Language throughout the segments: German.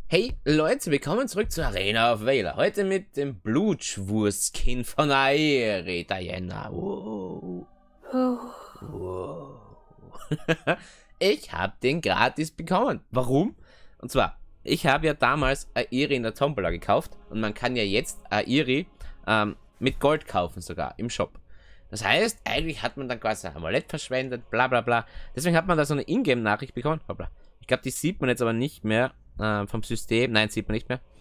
Hey Leute, willkommen zurück zu Arena of Valor. Heute mit dem Blutschwur-Skin von Aeri Diana. Wow. Wow. Ich habe den gratis bekommen. Warum? Und zwar, ich habe ja damals Aeri in der Tombola gekauft und man kann ja jetzt Aeri mit Gold kaufen sogar im Shop. Das heißt, eigentlich hat man dann quasi ein Amulett verschwendet, bla bla bla. Deswegen hat man da so eine Ingame-Nachricht bekommen. Hoppla. Ich glaube, die sieht man jetzt aber nicht mehr vom System. Nein, sieht man nicht mehr.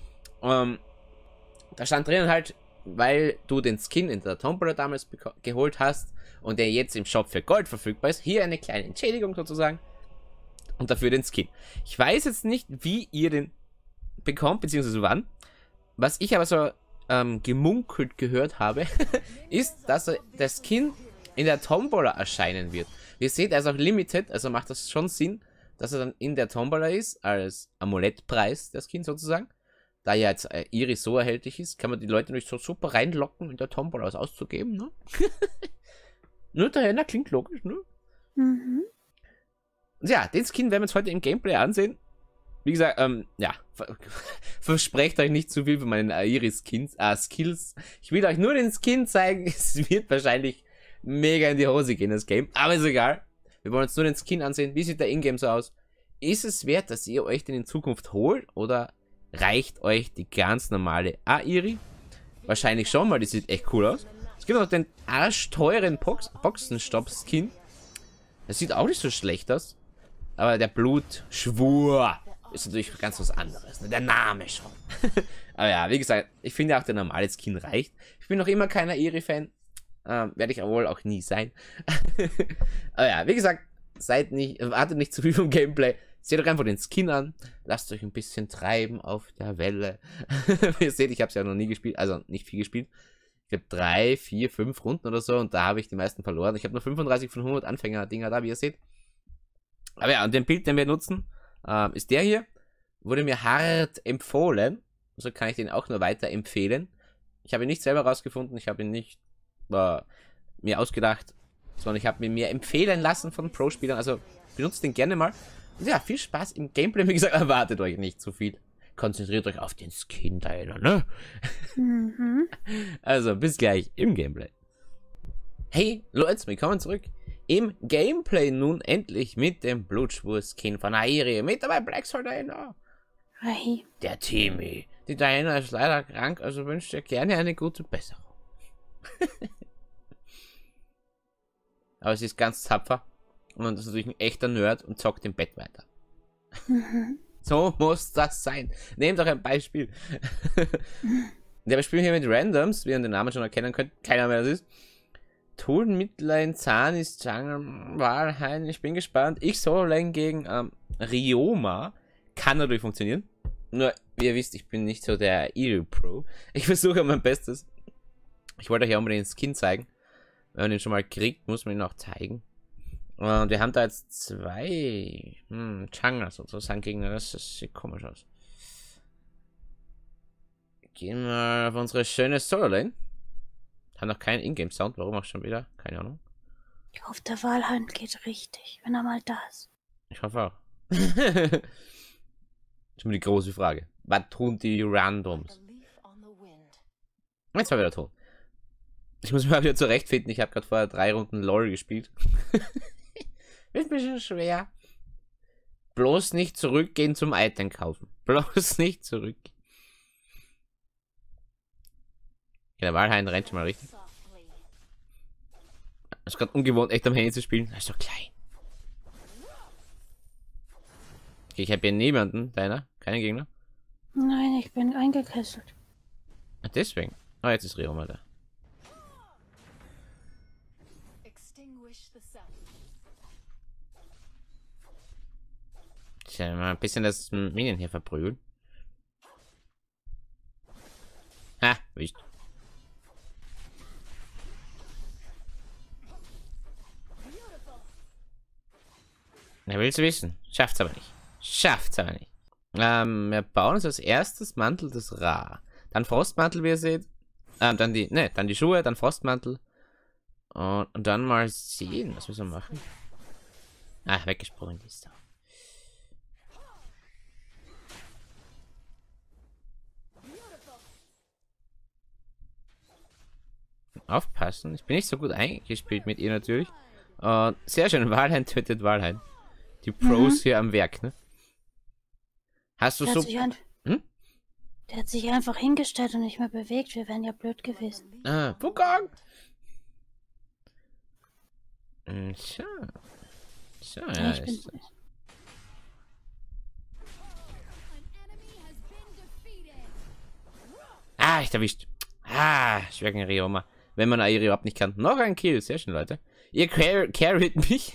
Da stand drinnen halt, weil du den Skin in der Tombola damals geholt hast und der jetzt im Shop für Gold verfügbar ist, hier eine kleine Entschädigung sozusagen und dafür den Skin. Ich weiß jetzt nicht, wie ihr den bekommt, beziehungsweise wann. Was ich aber so gemunkelt gehört habe, ist, dass der Skin in der Tombola erscheinen wird. Ihr seht, er ist auch limited, also macht das schon Sinn, dass er dann in der Tombola ist, als Amulettpreis, der Skin sozusagen. Da ja jetzt Iris so erhältlich ist, kann man die Leute nicht so super reinlocken, in der Tombola was auszugeben, ne? Nur daher, klingt logisch, ne? Mhm. Und ja, den Skin werden wir uns heute im Gameplay ansehen. Wie gesagt, ja, versprecht euch nicht zu viel von meinen Skills. Ich will euch nur den Skin zeigen. Es wird wahrscheinlich mega in die Hose gehen, das Game. Aber ist egal. Wir wollen uns nur den Skin ansehen. Wie sieht der Ingame so aus? Ist es wert, dass ihr euch den in Zukunft holt? Oder reicht euch die ganz normale Aeri? Wahrscheinlich schon, weil die sieht echt cool aus. Es gibt noch den arschteuren Boxenstopp-Skin. Das sieht auch nicht so schlecht aus. Aber der Blutschwur ist natürlich ganz was anderes. Ne? Der Name schon. Aber ja, wie gesagt, ich finde auch der normale Skin reicht. Ich bin noch immer kein Aeri-Fan. Werde ich wohl auch nie sein. Aber ja, wie gesagt, wartet nicht zu viel vom Gameplay. Seht doch einfach den Skin an. Lasst euch ein bisschen treiben auf der Welle. Ihr seht, ich habe es ja noch nie gespielt. Also nicht viel gespielt. Ich habe 3, 4, 5 Runden oder so. Und da habe ich die meisten verloren. Ich habe nur 35 von 100 Anfänger-Dinger da, wie ihr seht. Aber ja, und den Bild, den wir nutzen, ist der hier. Wurde mir hart empfohlen. So kann ich den auch nur weiter empfehlen. Ich habe ihn nicht selber rausgefunden. Ich habe ihn nicht mir ausgedacht, sondern ich habe mir empfehlen lassen von Pro-Spielern. Also benutzt den gerne mal. Und ja, viel Spaß im Gameplay. Wie gesagt, erwartet euch nicht zu viel. Konzentriert euch auf den Skin da, ne? Mhm. Also, bis gleich im Gameplay. Hey, Leute, willkommen zurück. Im Gameplay nun endlich mit dem Blutschwur-Skin von Aeri. Mit dabei Black Soul Diana. Hi. Der Timmy. Die Diana ist leider krank, also wünscht ihr gerne eine gute Besserung. Aber sie ist ganz tapfer und ist natürlich ein echter Nerd und zockt im Bett weiter. Mhm. So muss das sein. Nehmt doch ein Beispiel. Ja, wir spielen hier mit Randoms, wie ihr den Namen schon erkennen könnt. Keiner mehr das ist. Tullen, Midline, Zahn ist Jungle, Walheim. Ich bin gespannt. Ich Solo-Lane gegen Ryoma. Kann natürlich funktionieren. Nur, wie ihr wisst, ich bin nicht so der Pro. Ich versuche mein Bestes. Ich wollte euch ja unbedingt den Skin zeigen. Wenn man den schon mal kriegt, muss man ihn auch zeigen. Und wir haben da jetzt 2 Jungler sozusagen Gegner. Das sieht komisch aus. Gehen wir auf unsere schöne Solo-Lane. Haben noch keinen Ingame-Sound. Warum auch schon wieder? Keine Ahnung. Ich hoffe, der Walheim geht richtig, wenn er mal da ist. Ich hoffe auch. Das ist mir die große Frage. Was tun die Randoms? Jetzt war wieder tot. Ich muss mich mal wieder zurechtfinden. Ich habe gerade vorher 3 Runden LOL gespielt. Ist ein bisschen schwer. Bloß nicht zurückgehen zum Item kaufen. Bloß nicht zurück. Ja, der Walheim rennt schon mal richtig. Das ist gerade ungewohnt, echt am Handy zu spielen. Das ist so klein. Okay, ich habe hier niemanden. Deiner? Keine Gegner? Nein, ich bin eingekesselt. Ach, deswegen. Oh, jetzt ist Rio mal da. Tja, mal ein bisschen das Minion hier verprügeln. Ha, wischt. Er will es wissen. Schafft's aber nicht. Schafft's aber nicht. Wir bauen uns als erstes Mantel des Ra. Dann Frostmantel, wie ihr seht. Dann die Schuhe, dann Frostmantel. Und dann mal sehen, was wir so machen. Ah, weggesprungen ist da. Aufpassen. Ich bin nicht so gut eingespielt mit ihr natürlich. Und sehr schön, Valheim tötet Valheim. Die Pros hier am Werk, ne? Hast du so... Der hat sich einfach hingestellt und nicht mehr bewegt. Wir wären ja blöd gewesen. Ah, Wukong! So. So, ja, Ich bin... Ah, ich erwischt. Ah, Schwergen Rioma. Wenn man Airi überhaupt nicht kann. Noch ein Kill. Sehr schön, Leute. Ihr carried mich.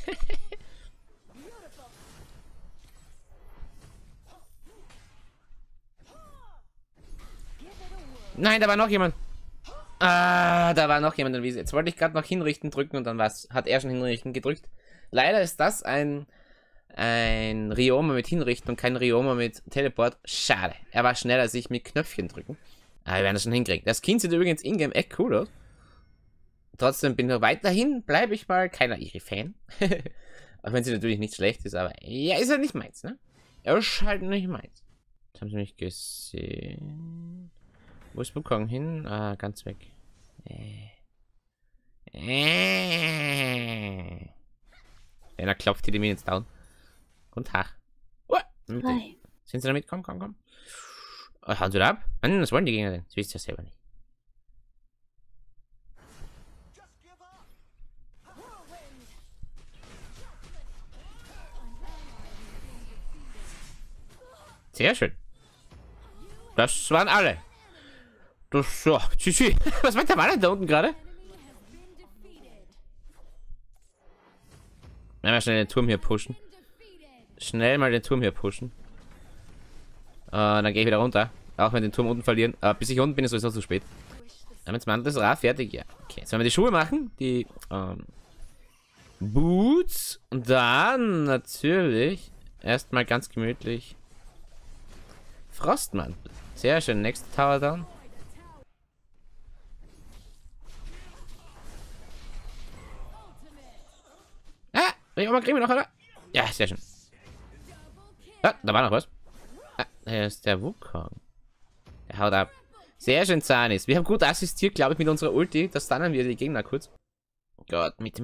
Nein, da war noch jemand. Ah, da war noch jemand. Jetzt wollte ich gerade noch hinrichten drücken und dann hat er schon hinrichten gedrückt. Leider ist das ein Rioma mit hinrichten und kein Rioma mit Teleport. Schade. Er war schneller als ich mit Knöpfchen drücken. Aber wir werden das schon hinkriegen. Das Skin sieht übrigens in-game echt cool aus. Trotzdem bin ich weiterhin, bleibe ich mal keiner Iri-Fan. Auch wenn sie natürlich nicht schlecht ist, aber ja, ist ja nicht meins, ne? Er ist halt nicht meins. Das haben sie nicht gesehen. Wo ist Wukong hin? Ah, ganz weg. Wenn er klopft, die mir jetzt down. Und Tag. Sind sie damit? Komm, komm, komm. Oh, hauen sie da ab? Nein, das wollen die Gegner denn. Das wisst ihr selber nicht. Sehr schön. Das waren alle. Das so. Tschüssi. Was macht der Mann da unten gerade? Mal schnell den Turm hier pushen. Schnell mal den Turm hier pushen. Dann gehe ich wieder runter. Auch wenn wir den Turm unten verlieren. Bis ich unten bin, ist sowieso zu spät. Haben jetzt mal das Rad fertig? Ja. Okay, sollen wir die Schuhe machen? Die Boots. Und dann natürlich erstmal ganz gemütlich Frostmantel. Sehr schön. Nächste Tower down. Ah, kriegen wir noch, oder? Ja, sehr schön. Ah, da war noch was. Ah, der ist der Wukong. Der haut ab. Sehr schön, Zanis. Wir haben gut assistiert, glaube ich, mit unserer Ulti. Das stunnen wir die Gegner kurz. Gott, Mitte.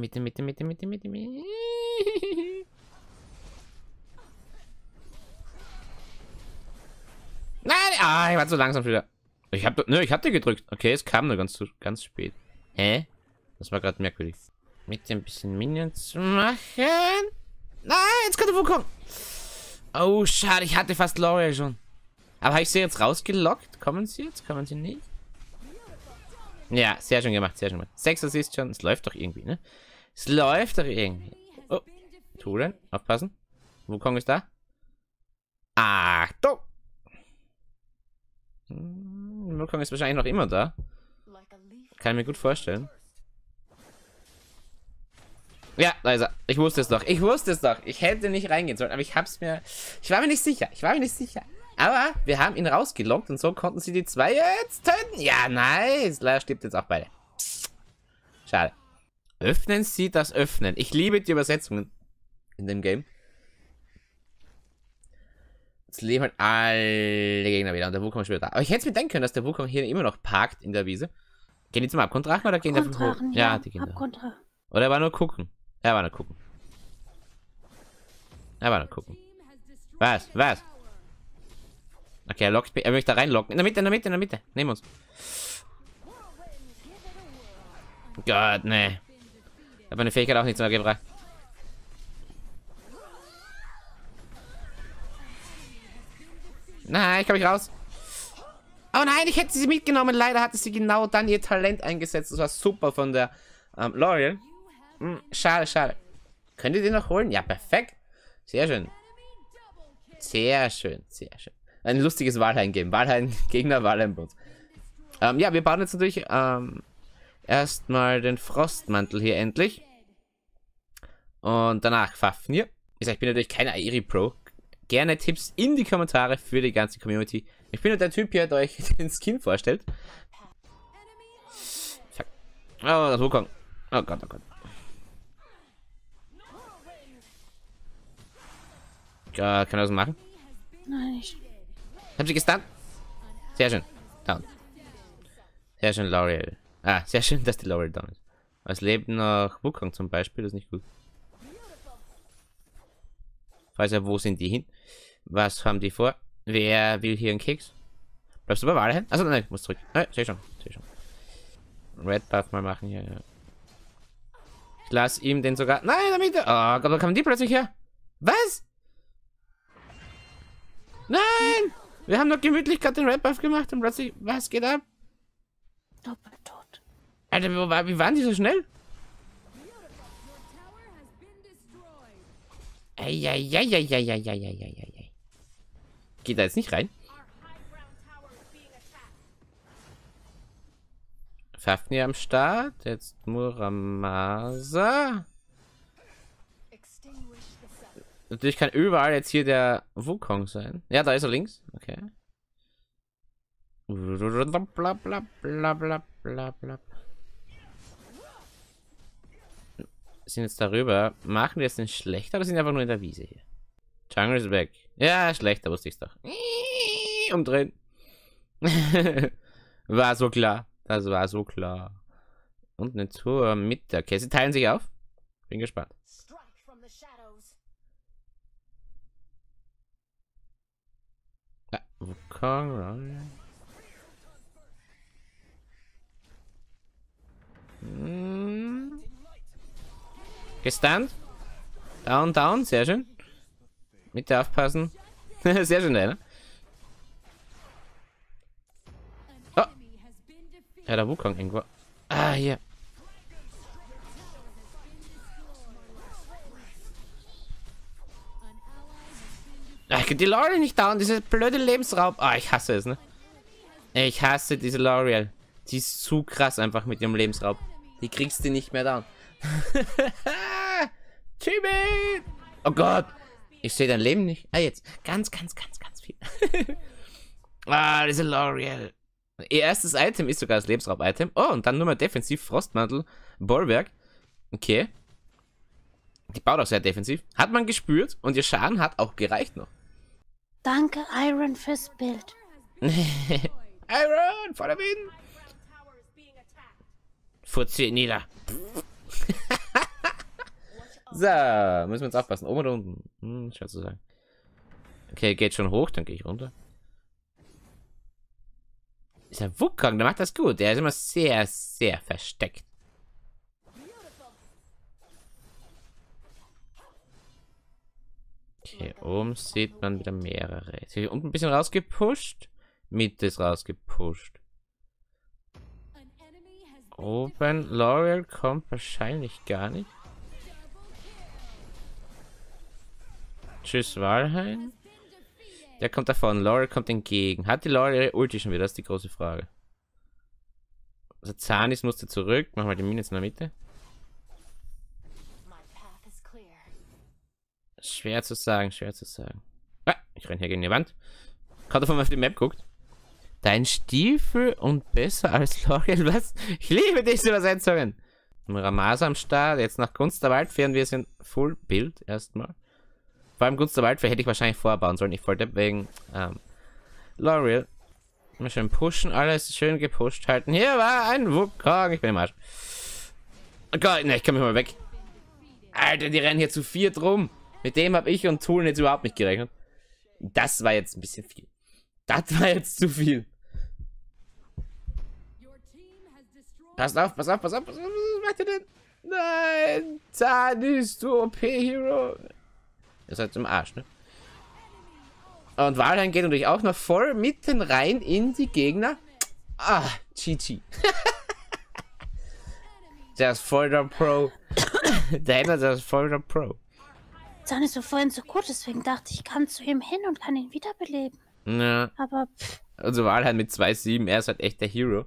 Nein, ich war zu langsam wieder. Ich hatte gedrückt. Okay, es kam nur ganz spät. Hä? Das war gerade merkwürdig. Mit ein bisschen Minions machen. Nein, jetzt kommt der Wukong. Oh, schade, ich hatte fast L'Oreal schon. Aber habe ich sie jetzt rausgelockt? Kommen sie jetzt? Kommen sie nicht? Ja, sehr schön gemacht, sehr schön gemacht. 6 Assists schon. Es läuft doch irgendwie, ne? Es läuft doch irgendwie. Oh, Tulen, aufpassen. Wukong ist da. Achtung! Wukong ist wahrscheinlich noch immer da. Kann ich mir gut vorstellen. Ja, da ist er. Ich wusste es doch. Ich hätte nicht reingehen sollen, aber ich war mir nicht sicher. Aber wir haben ihn rausgelockt und so konnten sie die 2 jetzt töten. Ja, nice. Leider stirbt jetzt auch beide. Schade. Öffnen Sie das Öffnen. Ich liebe die Übersetzungen in dem Game. Jetzt leben halt alle Gegner wieder und der Wukong ist wieder da. Aber ich hätte es mir denken können, dass der Wukong hier immer noch parkt in der Wiese. Gehen die zum Abgrunddrachen oder gehen die einfach hoch? Ja, die gehen da. Oder er war nur gucken. Er war nur gucken. Was? Okay, er lockt mich. Er möchte da reinlocken. In der Mitte. Nehmen wir uns. Gott, ne. Hat meine Fähigkeit auch nichts mehr gebracht. Nein, ich komme nicht raus. Oh nein, ich hätte sie mitgenommen. Leider hatte sie genau dann ihr Talent eingesetzt. Das war super von der L'Oreal. Schade. Könnt ihr den noch holen? Ja, perfekt. Sehr schön. Ein lustiges Valheim-Game. Valheim-Gegner, Valheim-Bots. Ja, wir bauen jetzt natürlich erstmal den Frostmantel hier endlich. Und danach Fafnir. Ich bin natürlich keine Airi Pro. Gerne Tipps in die Kommentare für die ganze Community. Ich bin nur der Typ hier, der euch den Skin vorstellt. Fuck. Oh, das Wukong. Oh Gott. Kann er das machen? Nein, ich... Hab sie gestunt? Sehr schön. Down. Sehr schön, L'Oreal. Ah, sehr schön, dass die Laurel da ist. Es lebt noch Wukong zum Beispiel, das ist nicht gut. Weiß ja, wo sind die hin? Was haben die vor? Wer will hier einen Keks? Bleibst du bei Wahl hin? Also nein, ich muss zurück. Nein, seh schon. Red Buff mal machen hier, ja. Ich lass ihm den sogar. Nein, damit. Oh Gott, da kamen die plötzlich her. Was? Nein! Wir haben doch gemütlich gerade den Red Buff gemacht und plötzlich. Was geht ab? Doppeltot. Alter, wie waren die so schnell? Eieieiei. Geht da jetzt nicht rein? Fafnir am Start. Jetzt Muramasa. Natürlich kann überall jetzt hier der Wukong sein. Ja, da ist er links. Okay. Sind jetzt darüber. Machen wir jetzt den schlechter oder sind einfach nur in der Wiese hier? Jungle ist weg. Ja, schlechter wusste ich es doch. Umdrehen. War so klar. Das war so klar. Und eine Tour mit der Käse. Teilen sich auf. Bin gespannt. Ja, Wukong. Gestunt. Down. Sehr schön. Mitte aufpassen. Sehr schön, ne? Oh. Ja, der Wukong irgendwo. Ah, hier. Ach, die Laurel nicht down. Diese blöde Lebensraub. Ah, ich hasse es, ne? Ich hasse diese Laurel. Die ist zu krass einfach mit ihrem Lebensraub. Die kriegst du nicht mehr down. Chibi! Oh Gott! Ich sehe dein Leben nicht. Ah, jetzt. Ganz viel. Ah, diese Laurel. Ihr erstes Item ist sogar das Lebensraub-Item. Oh, und dann nur mal defensiv. Frostmantel, Bollwerk. Okay. Die baut auch sehr defensiv. Hat man gespürt und ihr Schaden hat auch gereicht noch. Danke, Iron, fürs Bild. Iron, vor der Wind. Furzi nieder. So, müssen wir uns aufpassen. Oben oder unten? Schwer zu sagen. Okay, geht schon hoch, dann gehe ich runter. Ist der Wukong, der macht das gut. Der ist immer sehr versteckt. Okay, oben sieht man wieder mehrere. Jetzt hier unten ein bisschen rausgepusht. Mitte ist rausgepusht. Oben, Laurel kommt wahrscheinlich gar nicht. Tschüss, Valheim. Der kommt davon. Laurel kommt entgegen. Hat die Laurel ihre Ulti schon wieder? Das ist die große Frage. Also Zanis musste zurück. Machen wir die Minions in der Mitte. Schwer zu sagen. Ah, ich renne hier gegen die Wand. Gerade von auf die Map guckt. Dein Stiefel und besser als Laurel. Was? Ich liebe diese Übersetzungen. Muramasa am Start. Jetzt nach Gunst der Waldfee. Wir sind Full Bild erstmal. Vor allem Gunst der Waldfee hätte ich wahrscheinlich vorbauen sollen. Ich wollte wegen Laurel. Immer schön pushen. Alles schön gepusht halten. Hier war ein Wukong. Ich bin im Arsch. Oh Gott, ne, ich kann mich mal weg. Alter, die rennen hier zu viert rum. Mit dem habe ich und Tool jetzt überhaupt nicht gerechnet. Das war jetzt ein bisschen viel. Das war jetzt zu viel. Pass auf. Was macht ihr denn? Nein, Zanis, du OP-Hero. Ihr seid im Arsch, ne? Und Valheim geht natürlich auch noch voll mitten rein in die Gegner. Ah, GG. Der ist voll der Pro. Der ist voll der Pro. Zahn ist so vorhin so gut, deswegen dachte ich, kann zu ihm hin und kann ihn wiederbeleben. Ja. Aber also Valheim mit 2,7, er ist halt echt der Hero.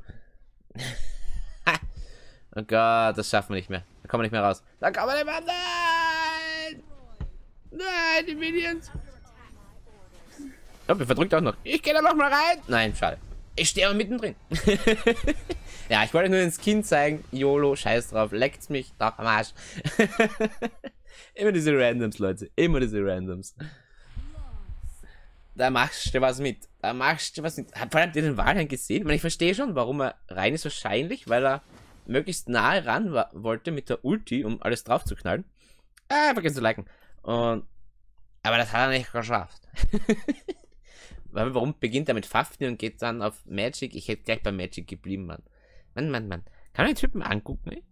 Oh Gott, das schaffen wir nicht mehr. Da kommen wir nicht mehr raus. Da kommen wir nicht mehr. Nein! Nein, die Minions. Oh, wir verdrückt auch noch. Ich gehe da noch mal rein. Nein, schade. Ich stehe aber mittendrin. Ja, ich wollte nur ins Kind zeigen. YOLO, scheiß drauf. Leckt's mich doch am Arsch. Immer diese Randoms, Leute. Immer diese Randoms. Da machst du was mit. Da machst du was mit. Vor allem, habt ihr den Walhain gesehen? Ich meine, ich verstehe schon, warum er rein ist. Wahrscheinlich, weil er möglichst nahe ran wollte mit der Ulti, um alles drauf zu knallen. Vergessen zu liken. Aber das hat er nicht geschafft. Warum beginnt er mit Fafnir und geht dann auf Magic? Ich hätte gleich bei Magic geblieben, Mann. Mann. Kann man den Typen angucken, ey?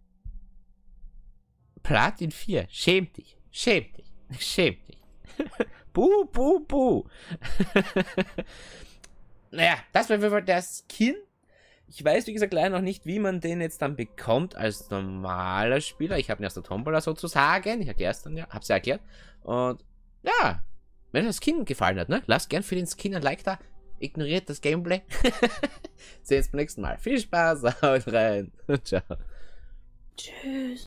Platin 4. Schäm dich. Buh. Naja, das war der Skin. Ich weiß, wie gesagt, leider noch nicht, wie man den jetzt dann bekommt als normaler Spieler. Ich habe ihn aus der Tombola sozusagen. Ich erkläre es dann, ja. Hab's ja erklärt. Und ja, wenn euch das Skin gefallen hat, ne, lasst gern für den Skin ein Like da. Ignoriert das Gameplay. Sehen uns beim nächsten Mal. Viel Spaß, haut rein. Ciao. Tschüss.